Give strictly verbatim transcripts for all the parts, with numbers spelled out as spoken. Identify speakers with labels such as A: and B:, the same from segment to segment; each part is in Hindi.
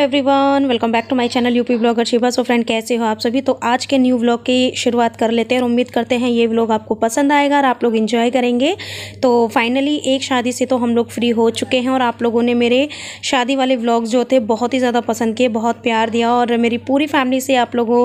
A: Everyone, welcome back to my channel UP blogger Shiva. So friend, कैसे हो आप सभी। तो आज के न्यू व्लॉग की शुरुआत कर लेते हैं और उम्मीद करते हैं ये व्लॉग आपको पसंद आएगा और आप लोग एंजॉय करेंगे। तो फाइनली एक शादी से तो हम लोग फ्री हो चुके हैं और आप लोगों ने मेरे शादी वाले व्लॉग्स जो थे बहुत ही ज़्यादा पसंद किए, बहुत प्यार दिया और मेरी पूरी फैमिली से आप लोगों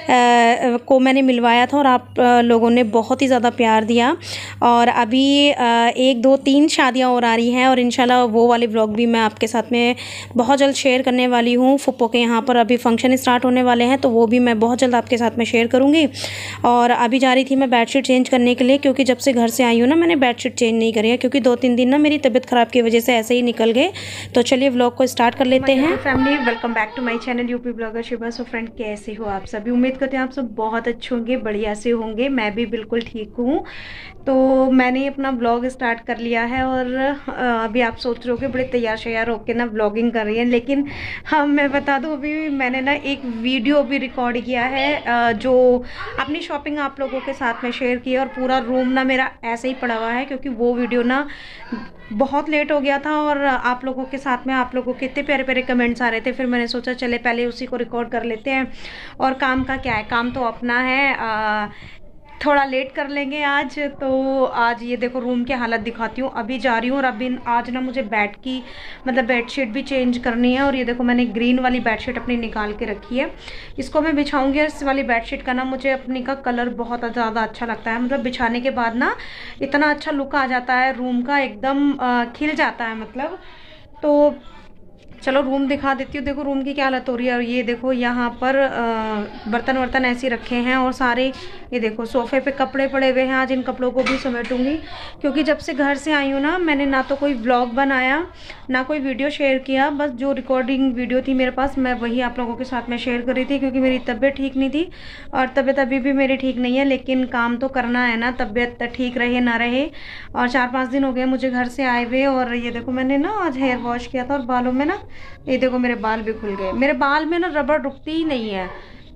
A: आ, को मैंने मिलवाया था और आप आ, लोगों ने बहुत ही ज़्यादा प्यार दिया। और अभी आ, एक दो तीन शादियाँ और आ रही हैं और इंशाल्लाह वो वाले व्लॉग भी मैं आपके साथ में बहुत जल्द शेयर करने वाली हूँ। फुप्पो के यहाँ पर अभी फंक्शन स्टार्ट होने वाले हैं तो वो भी मैं बहुत जल्द आपके साथ में शेयर करूँगी। और अभी जा रही थी मैं बेडशीट चेंज करने के लिए, क्योंकि जब से घर से आई हूँ ना मैंने बेडशीट चेंज नहीं करी है, क्योंकि दो तीन दिन ना मेरी तबीयत ख़राब की वजह से ऐसे ही निकल गए। तो चलिए व्लॉग को स्टार्ट कर लेते हैं। Family, welcome back to my channel UP blogger Shiva. So friend, कैसे हो आप सभी। उम्मीद करते हैं आप सब बहुत अच्छे होंगे, बढ़िया से होंगे। मैं भी बिल्कुल ठीक हूँ। तो मैंने अपना ब्लॉग स्टार्ट कर लिया है और अभी आप सोच रहे हो कि बड़े तैयार शैयार होकर ना ब्लॉगिंग कर रही है, लेकिन हाँ मैं बता दूं अभी मैंने ना एक वीडियो भी रिकॉर्ड किया है जो अपनी शॉपिंग आप लोगों के साथ में शेयर की है। और पूरा रूम ना मेरा ऐसे ही पड़ा हुआ है, क्योंकि वो वीडियो ना बहुत लेट हो गया था और आप लोगों के साथ में आप लोगों के इतने प्यारे प्यारे कमेंट्स आ रहे थे। फिर मैंने सोचा चले पहले उसी को रिकॉर्ड कर लेते हैं। और काम का क्या है, काम तो अपना है। आ, थोड़ा लेट कर लेंगे आज। तो आज ये देखो रूम की हालत दिखाती हूँ। अभी जा रही हूँ और अभी आज ना मुझे बेड की मतलब बेडशीट भी चेंज करनी है। और ये देखो मैंने ग्रीन वाली बेडशीट अपनी निकाल के रखी है, इसको मैं बिछाऊंगी। इस वाली बेडशीट का ना मुझे अपनी का कलर बहुत ज़्यादा अच्छा लगता है। मतलब बिछाने के बाद ना इतना अच्छा लुक आ जाता है रूम का, एकदम खिल जाता है मतलब। तो चलो रूम दिखा देती हूँ। देखो रूम की क्या हालत हो रही है। और ये देखो यहाँ पर बर्तन वर्तन ऐसे रखे हैं और सारे ये देखो सोफ़े पे कपड़े पड़े हुए हैं। आज इन कपड़ों को भी समेटूंगी, क्योंकि जब से घर से आई हूँ ना मैंने ना तो कोई व्लॉग बनाया ना कोई वीडियो शेयर किया। बस जो रिकॉर्डिंग वीडियो थी मेरे पास मैं वही आप लोगों के साथ में शेयर कर रही थी, क्योंकि मेरी तबीयत ठीक नहीं थी। और तबीयत अभी भी मेरी ठीक नहीं है, लेकिन काम तो करना है ना, तबीयत ठीक रहे ना रहे। और चार पाँच दिन हो गए मुझे घर से आए हुए। और ये देखो मैंने ना आज हेयर वॉश किया था और बालों में ना ये देखो मेरे बाल भी खुल गए। मेरे बाल में ना रबड़ रुकती ही नहीं है,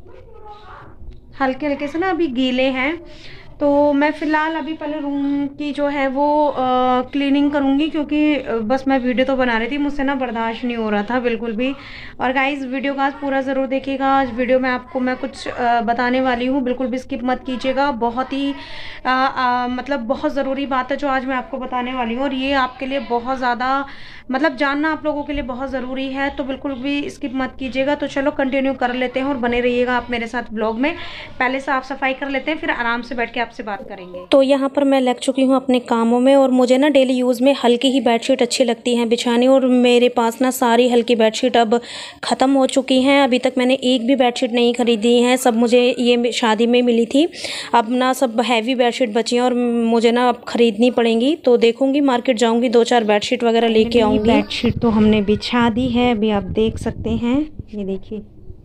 A: हल्के हल्के से ना अभी गीले हैं। तो मैं फ़िलहाल अभी पहले रूम की जो है वो आ, क्लीनिंग करूँगी, क्योंकि बस मैं वीडियो तो बना रही थी, मुझसे ना बर्दाश्त नहीं हो रहा था बिल्कुल भी। और गाइस वीडियो का आज पूरा ज़रूर देखिएगा। आज वीडियो में आपको मैं कुछ आ, बताने वाली हूँ, बिल्कुल भी स्किप मत कीजिएगा। बहुत ही आ, आ, मतलब बहुत ज़रूरी बात है जो आज मैं आपको बताने वाली हूँ, और ये आपके लिए बहुत ज़्यादा मतलब जानना आप लोगों के लिए बहुत ज़रूरी है। तो बिल्कुल भी स्किप मत कीजिएगा। तो चलो कंटिन्यू कर लेते हैं और बने रहिएगा आप मेरे साथ ब्लॉग में। पहले साफ़ सफाई कर लेते हैं, फिर आराम से बैठ के आपसे बात करेंगे। तो यहाँ पर मैं लग चुकी हूँ अपने कामों में और मुझे ना डेली यूज़ में हल्की ही बेडशीट अच्छी लगती हैं बिछाने। और मेरे पास ना सारी हल्की बेडशीट अब ख़त्म हो चुकी हैं। अभी तक मैंने एक भी बेडशीट नहीं खरीदी है, सब मुझे ये शादी में मिली थी। अब ना सब हैवी बेडशीट बची हैं और मुझे ना अब ख़रीदनी पड़ेंगी। तो देखूँगी, मार्केट जाऊँगी, दो चार बेडशीट वगैरह लेके आऊँगी। बेडशीट तो हमने बिछा दी है, अभी आप देख सकते हैं। ये देखिए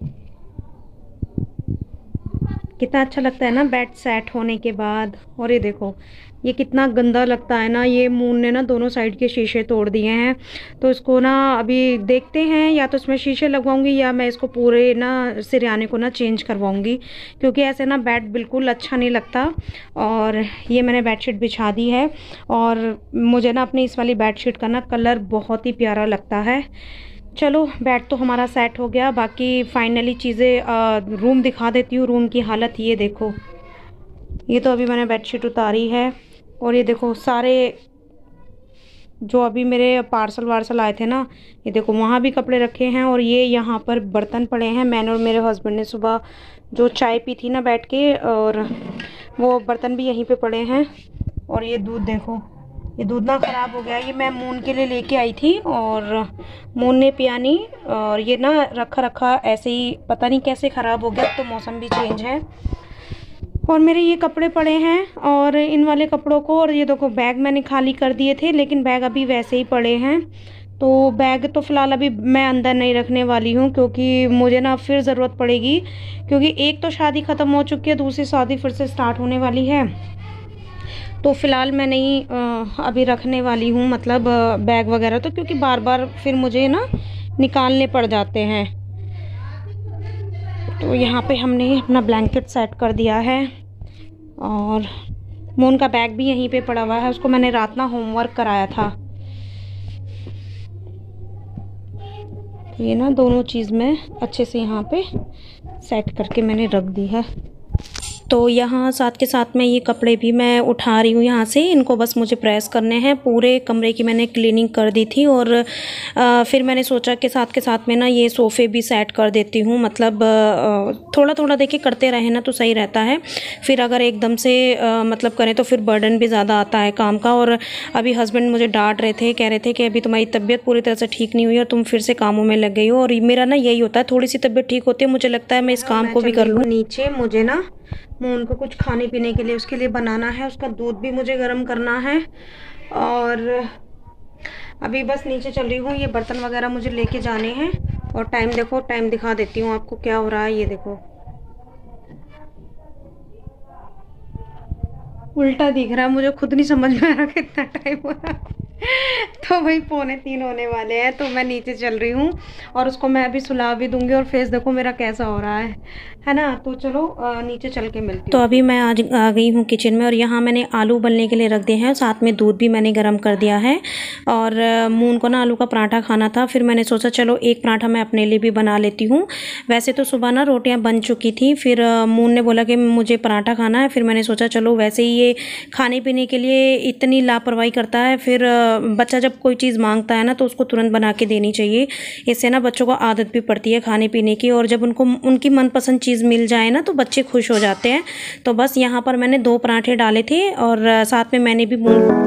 A: कितना अच्छा लगता है ना बेड सेट होने के बाद। और ये देखो ये कितना गंदा लगता है ना। ये मून ने ना दोनों साइड के शीशे तोड़ दिए हैं, तो इसको ना अभी देखते हैं, या तो इसमें शीशे लगवाऊंगी या मैं इसको पूरे ना सिरयाने को ना चेंज करवाऊंगी, क्योंकि ऐसे ना बेड बिल्कुल अच्छा नहीं लगता। और ये मैंने बेडशीट बिछा दी है और मुझे ना अपनी इस वाली बेडशीट का ना कलर बहुत ही प्यारा लगता है। चलो बेड तो हमारा सेट हो गया, बाकी फाइनली चीज़ें रूम दिखा देती हूँ। रूम की हालत ये देखो, ये तो अभी मैंने बेडशीट उतारी है। और ये देखो सारे जो अभी मेरे पार्सल वार्सल आए थे ना, ये देखो वहाँ भी कपड़े रखे हैं। और ये यहाँ पर बर्तन पड़े हैं। मैंने और मेरे हस्बैंड ने सुबह जो चाय पी थी ना बैठ के, और वो बर्तन भी यहीं पे पड़े हैं। और ये दूध देखो, ये दूध ना ख़राब हो गया। ये मैं मून के लिए लेके आई थी और मून ने पिया नहीं, और ये ना रखा रखा ऐसे ही पता नहीं कैसे ख़राब हो गया। तो मौसम भी चेंज है। और मेरे ये कपड़े पड़े हैं और इन वाले कपड़ों को, और ये देखो बैग मैंने खाली कर दिए थे, लेकिन बैग अभी वैसे ही पड़े हैं। तो बैग तो फ़िलहाल अभी मैं अंदर नहीं रखने वाली हूँ, क्योंकि मुझे ना फिर ज़रूरत पड़ेगी, क्योंकि एक तो शादी ख़त्म हो चुकी है, दूसरी शादी फिर से स्टार्ट होने वाली है। तो फ़िलहाल मैं नहीं अभी रखने वाली हूँ, मतलब बैग वगैरह तो, क्योंकि बार बार फिर मुझे ना निकालने पड़ जाते हैं। तो यहाँ पे हमने अपना ब्लैंकेट सेट कर दिया है और मून का बैग भी यहीं पे पड़ा हुआ है। उसको मैंने रात ना होमवर्क कराया था। तो ये ना दोनों चीज़ में अच्छे से यहाँ पे सेट करके मैंने रख दी है। तो यहाँ साथ के साथ में ये कपड़े भी मैं उठा रही हूँ यहाँ से, इनको बस मुझे प्रेस करने हैं। पूरे कमरे की मैंने क्लीनिंग कर दी थी और आ, फिर मैंने सोचा कि साथ के साथ में ना ये सोफ़े भी सेट कर देती हूँ। मतलब आ, थोड़ा थोड़ा देखिए करते रहे ना तो सही रहता है, फिर अगर एकदम से आ, मतलब करें तो फिर बर्डन भी ज़्यादा आता है काम का। और अभी हस्बैंड मुझे डांट रहे थे, कह रहे थे कि अभी तुम्हारी तबीयत पूरी तरह से ठीक नहीं हुई और तुम फिर से कामों में लग गई हो। और मेरा ना यही होता है, थोड़ी सी तबीयत ठीक होती है मुझे लगता है मैं इस काम को भी कर लूँ। नीचे मुझे ना मून को कुछ खाने पीने के लिए उसके लिए बनाना है, उसका दूध भी मुझे गर्म करना है। और अभी बस नीचे चल रही हूँ, ये बर्तन वगैरह मुझे लेके जाने हैं। और टाइम देखो, टाइम दिखा देती हूँ आपको क्या हो रहा है। ये देखो उल्टा दिख रहा है, मुझे खुद नहीं समझ में आ रहा कितना टाइम हो रहा है। तो भाई पौने तीन होने वाले हैं, तो मैं नीचे चल रही हूँ और उसको मैं अभी सुला भी दूंगी। और फेस देखो मेरा कैसा हो रहा है है ना। तो चलो नीचे चल के मिलती हूँ। तो अभी मैं आज आ गई हूँ किचन में और यहाँ मैंने आलू उबलने के लिए रख दिए हैं, साथ में दूध भी मैंने गर्म कर दिया है। और मून को ना आलू का पराठा खाना था, फिर मैंने सोचा चलो एक पराठा मैं अपने लिए भी बना लेती हूँ। वैसे तो सुबह ना रोटियाँ बन चुकी थी, फिर मून ने बोला कि मुझे पराठा खाना है। फिर मैंने सोचा चलो वैसे ही ये खाने पीने के लिए इतनी लापरवाही करता है, फिर बच्चा जब कोई चीज़ मांगता है ना तो उसको तुरंत बना के देनी चाहिए। इससे ना बच्चों को आदत भी पड़ती है खाने पीने की, और जब उनको उनकी मनपसंद चीज़ मिल जाए ना तो बच्चे खुश हो जाते हैं। तो बस यहाँ पर मैंने दो पराठे डाले थे और साथ में मैंने भी मूंग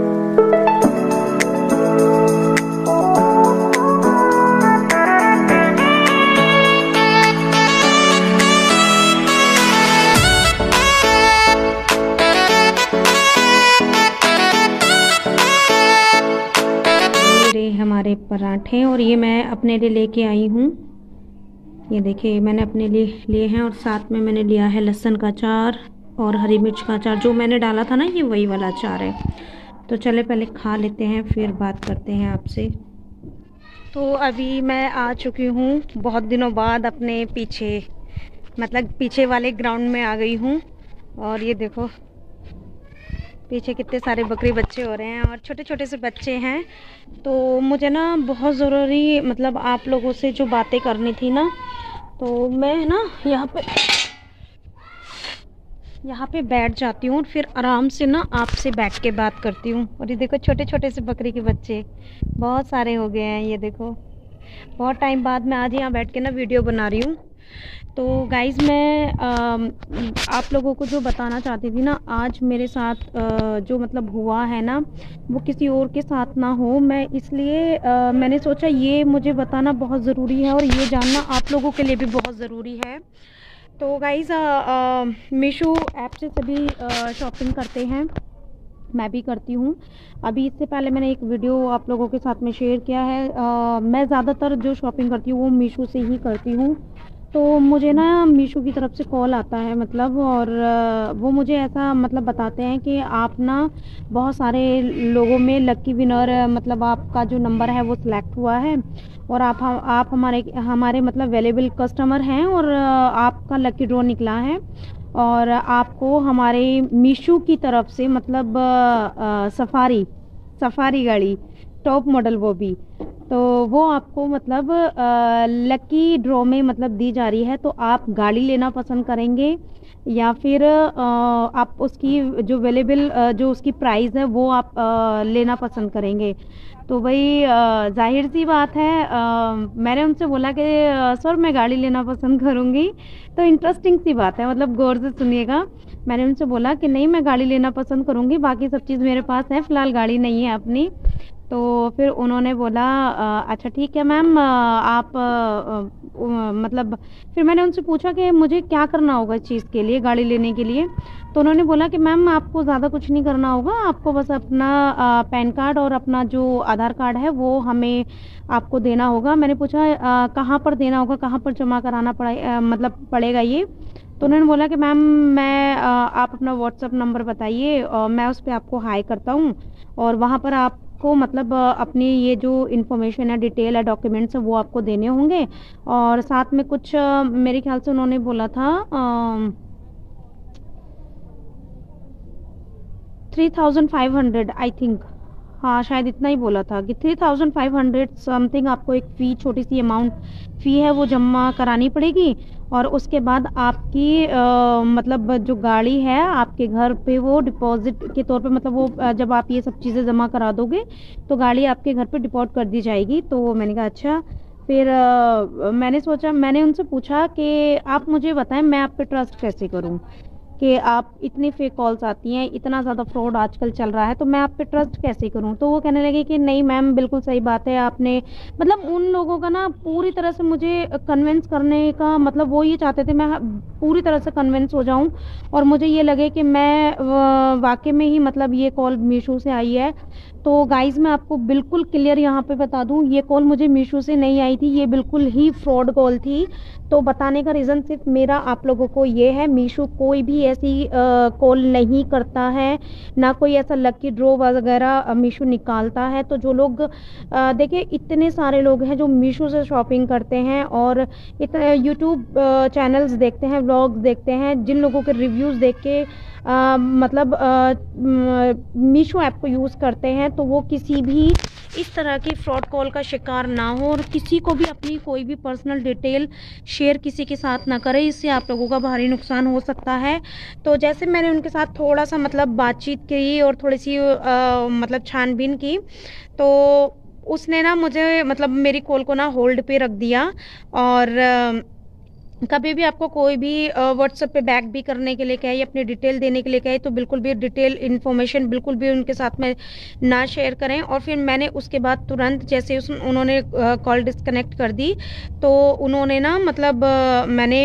A: हमारे पराठे, और ये मैं अपने लिए लेके आई हूँ। ये देखिए मैंने अपने लिए लिए हैं, और साथ में मैंने लिया है लहसुन का अचार और हरी मिर्च का अचार। जो मैंने डाला था ना ये वही वाला अचार है। तो चले पहले खा लेते हैं फिर बात करते हैं आपसे। तो अभी मैं आ चुकी हूँ बहुत दिनों बाद अपने पीछे, मतलब पीछे वाले ग्राउंड में आ गई हूँ। और ये देखो पीछे कितने सारे बकरी बच्चे हो रहे हैं और छोटे छोटे से बच्चे हैं। तो मुझे ना बहुत ज़रूरी मतलब आप लोगों से जो बातें करनी थी ना, तो मैं ना यहाँ पे यहाँ पे बैठ जाती हूँ और फिर आराम से ना आपसे बैठ के बात करती हूँ। और ये देखो छोटे छोटे से बकरी के बच्चे बहुत सारे हो गए हैं। ये देखो बहुत टाइम बाद मैं आज यहाँ बैठ के ना वीडियो बना रही हूँ। तो गाइज़ मैं आ, आप लोगों को जो बताना चाहती थी ना, आज मेरे साथ आ, जो मतलब हुआ है ना वो किसी और के साथ ना हो, मैं इसलिए आ, मैंने सोचा ये मुझे बताना बहुत ज़रूरी है और ये जानना आप लोगों के लिए भी बहुत ज़रूरी है। तो गाइज़ मीशो ऐप से सभी शॉपिंग करते हैं, मैं भी करती हूँ। अभी इससे पहले मैंने एक वीडियो आप लोगों के साथ में शेयर किया है। आ, मैं ज़्यादातर जो शॉपिंग करती हूँ वो मीशो से ही करती हूँ। तो मुझे ना मीशो की तरफ से कॉल आता है मतलब, और वो मुझे ऐसा मतलब बताते हैं कि आप ना बहुत सारे लोगों में लकी विनर मतलब आपका जो नंबर है वो सिलेक्ट हुआ है और आप आप हमारे हमारे मतलब अवेलेबल कस्टमर हैं और आपका लकी ड्रॉ निकला है और आपको हमारे मीशो की तरफ से मतलब आ, सफारी सफारी गाड़ी टॉप मॉडल वो भी, तो वो आपको मतलब लकी ड्रॉ में मतलब दी जा रही है। तो आप गाड़ी लेना पसंद करेंगे या फिर आ, आप उसकी जो अवेलेबल जो उसकी प्राइस है वो आप आ, लेना पसंद करेंगे। तो भाई जाहिर सी बात है, आ, मैंने उनसे बोला कि सर मैं गाड़ी लेना पसंद करूँगी। तो इंटरेस्टिंग सी बात है, मतलब गौर से सुनिएगा। मैंने उनसे बोला कि नहीं मैं गाड़ी लेना पसंद करूँगी, बाकी सब चीज़ मेरे पास है, फ़िलहाल गाड़ी नहीं है अपनी। तो फिर उन्होंने बोला अच्छा ठीक है मैम आप आ, मतलब फिर मैंने उनसे पूछा कि मुझे क्या करना होगा इस चीज़ के लिए, गाड़ी लेने के लिए। तो उन्होंने बोला कि मैम आपको ज़्यादा कुछ नहीं करना होगा, आपको बस अपना आ, पैन कार्ड और अपना जो आधार कार्ड है वो हमें आपको देना होगा। मैंने पूछा कहाँ पर देना होगा, कहाँ पर जमा कराना पड़े मतलब पड़ेगा ये। तो उन्होंने बोला कि मैम मैं आ, आप अपना व्हाट्सअप नंबर बताइए और मैं उस पर आपको हाई करता हूँ और वहाँ पर आप को मतलब अपनी ये जो इन्फॉर्मेशन है, डिटेल है, डॉक्यूमेंट्स है वो आपको देने होंगे। और साथ में कुछ मेरे ख्याल से उन्होंने बोला था three thousand five hundred I think, हाँ शायद इतना ही बोला था कि three thousand five hundred something आपको एक फ़ी, छोटी सी अमाउंट फ़ी है वो जमा करानी पड़ेगी। और उसके बाद आपकी आ, मतलब जो गाड़ी है आपके घर पे वो डिपॉज़िट के तौर पे, मतलब वो अ, जब आप ये सब चीज़ें जमा करा दोगे तो गाड़ी आपके घर पे डिपॉज़िट कर दी जाएगी। तो मैंने कहा अच्छा। फिर अ, मैंने सोचा, मैंने उनसे पूछा कि आप मुझे बताएं मैं आप पे ट्रस्ट कैसे करूं, कि आप इतनी फेक कॉल्स आती हैं, इतना ज़्यादा फ्रॉड आजकल चल रहा है, तो मैं आप पे ट्रस्ट कैसे करूं। तो वो कहने लगे कि नहीं मैम बिल्कुल सही बात है, आपने मतलब उन लोगों का ना पूरी तरह से मुझे कन्विंस करने का, मतलब वो ये चाहते थे मैं पूरी तरह से कन्विंस हो जाऊं और मुझे ये लगे कि मैं वाकई में ही मतलब ये कॉल मीशो से आई है। तो गाइज़ मैं आपको बिल्कुल क्लियर यहाँ पे बता दूँ, ये कॉल मुझे मीशो से नहीं आई थी, ये बिल्कुल ही फ्रॉड कॉल थी। तो बताने का रीज़न सिर्फ मेरा आप लोगों को ये है, मीशो कोई भी ऐसी कॉल नहीं करता है, ना कोई ऐसा लकी ड्रॉ वगैरह मीशो निकालता है। तो जो लोग देखिए इतने सारे लोग हैं जो मीशो से शॉपिंग करते हैं और इतने यूट्यूब चैनल्स देखते हैं, व्लॉग्स देखते हैं, जिन लोगों के रिव्यूज़ देख के आ, मतलब मीशो ऐप को यूज़ करते हैं, तो वो किसी भी इस तरह की फ्रॉड कॉल का शिकार ना हो और किसी को भी अपनी कोई भी पर्सनल डिटेल शेयर किसी के साथ ना करें, इससे आप लोगों का भारी नुकसान हो सकता है। तो जैसे मैंने उनके साथ थोड़ा सा मतलब बातचीत की और थोड़ी सी आ, मतलब छानबीन की, तो उसने ना मुझे मतलब मेरी कॉल को ना होल्ड पे रख दिया। और आ, कभी भी आपको कोई भी व्हाट्सएप पे बैक भी करने के लिए कहे या अपनी डिटेल देने के लिए कहे तो बिल्कुल भी डिटेल इन्फॉर्मेशन बिल्कुल भी उनके साथ में ना शेयर करें। और फिर मैंने उसके बाद तुरंत जैसे उस उन्होंने कॉल डिस्कनेक्ट कर दी, तो उन्होंने ना मतलब आ, मैंने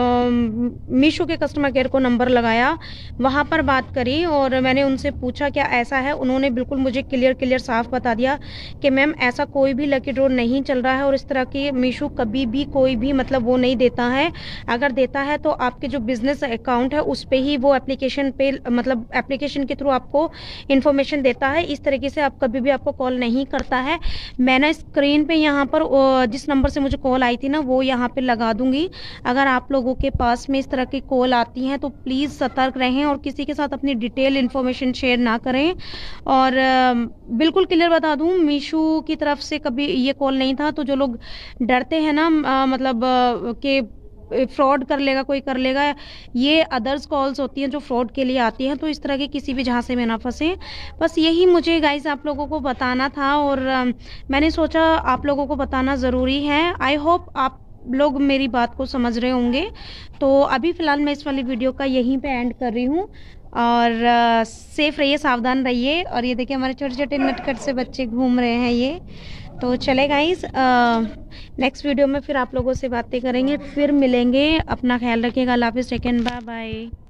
A: मीशो के कस्टमर केयर को नंबर लगाया, वहाँ पर बात करी और मैंने उनसे पूछा क्या ऐसा है। उन्होंने बिल्कुल मुझे क्लियर क्लियर साफ बता दिया कि मैम ऐसा कोई भी लकी ड्रॉ नहीं चल रहा है और इस तरह की मीशो कभी भी कोई भी मतलब वो नहीं देता है। अगर देता है तो आपके जो बिजनेस अकाउंट है उस पे ही वो एप्लीकेशन पे मतलब एप्लीकेशन के थ्रू आपको इन्फॉर्मेशन देता है, इस तरीके से आप कभी भी आपको कॉल नहीं करता है। मैंने स्क्रीन पे यहाँ पर जिस नंबर से मुझे कॉल आई थी ना वो यहाँ पे लगा दूंगी। अगर आप लोगों के पास में इस तरह की कॉल आती हैं तो प्लीज़ सतर्क रहें और किसी के साथ अपनी डिटेल इन्फॉर्मेशन शेयर ना करें। और बिल्कुल क्लियर बता दूं, मीशो की तरफ से कभी ये कॉल नहीं था। तो जो लोग डरते हैं ना मतलब कि फ्रॉड कर लेगा कोई कर लेगा, ये अदर्स कॉल्स होती हैं जो फ्रॉड के लिए आती हैं, तो इस तरह के किसी भी झांसे में ना फंसे। बस यही मुझे गाइस आप लोगों को बताना था और मैंने सोचा आप लोगों को बताना ज़रूरी है। आई होप आप लोग मेरी बात को समझ रहे होंगे। तो अभी फ़िलहाल मैं इस वाली वीडियो का यहीं पे एंड कर रही हूँ और सेफ़ रहिए, सावधान रहिए। और ये देखिए हमारे छोटे छोटे नटखट से बच्चे घूम रहे हैं ये। तो चले गाइस, नेक्स्ट वीडियो में फिर आप लोगों से बातें करेंगे, फिर मिलेंगे। अपना ख्याल रखिएगा। अल्लाह हाफ़िज़, टेक केयर, बाय बाय।